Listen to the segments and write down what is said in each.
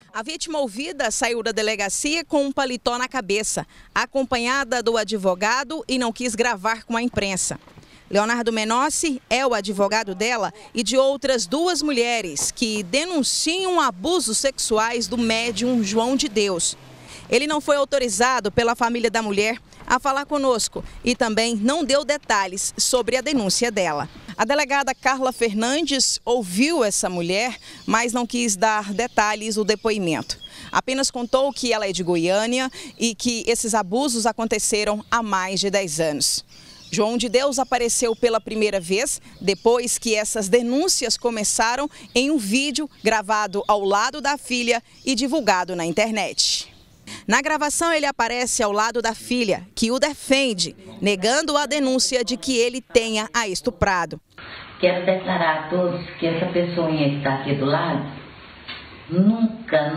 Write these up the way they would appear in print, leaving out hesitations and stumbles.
A vítima ouvida saiu da delegacia com um paletó na cabeça, acompanhada do advogado, e não quis gravar com a imprensa. Leonardo Menossi é o advogado dela e de outras 2 mulheres que denunciam abusos sexuais do médium João de Deus. Ele não foi autorizado pela família da mulher a falar conosco e também não deu detalhes sobre a denúncia dela. A delegada Carla Fernandes ouviu essa mulher, mas não quis dar detalhes do depoimento. Apenas contou que ela é de Goiânia e que esses abusos aconteceram há mais de 10 anos. João de Deus apareceu pela primeira vez depois que essas denúncias começaram em um vídeo gravado ao lado da filha e divulgado na internet. Na gravação, ele aparece ao lado da filha, que o defende, negando a denúncia de que ele tenha a estuprado. Quero declarar a todos que essa pessoinha que está aqui do lado nunca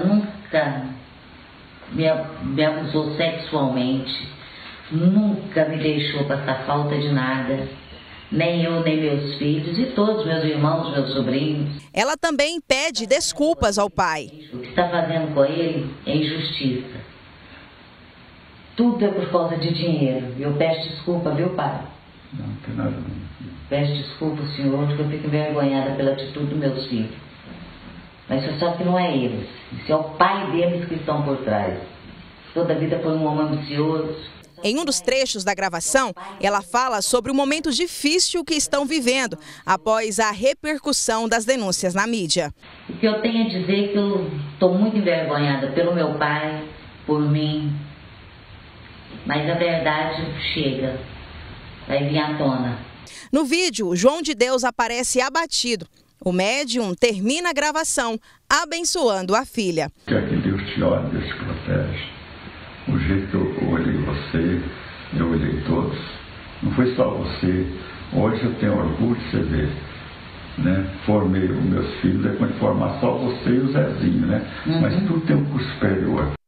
me abusou sexualmente. Nunca me deixou passar falta de nada, nem eu, nem meus filhos e todos meus irmãos, meus sobrinhos. Ela também pede desculpas ao pai. O que está fazendo com ele é injustiça. Tudo é por causa de dinheiro. Eu peço desculpa, viu, pai? Não tem nada. Peço desculpa ao senhor, porque eu fico envergonhada pela atitude dos meus filhos. Mas você sabe que não é eles. Isso é o pai deles que estão por trás. Toda a vida foi um homem ambicioso. Em um dos trechos da gravação, ela fala sobre o momento difícil que estão vivendo após a repercussão das denúncias na mídia. O que eu tenho a dizer é que eu estou muito envergonhada pelo meu pai, por mim, mas a verdade chega, vai vir à tona. No vídeo, João de Deus aparece abatido. O médium termina a gravação abençoando a filha. Quer que Deus te olhe, Deus te protege. O jeito que eu olhei você, eu olhei todos. Não foi só você. Hoje eu tenho orgulho de você ver, né? Formei os meus filhos, é quando formar só você e o Zezinho, né? Mas tudo tem um curso superior.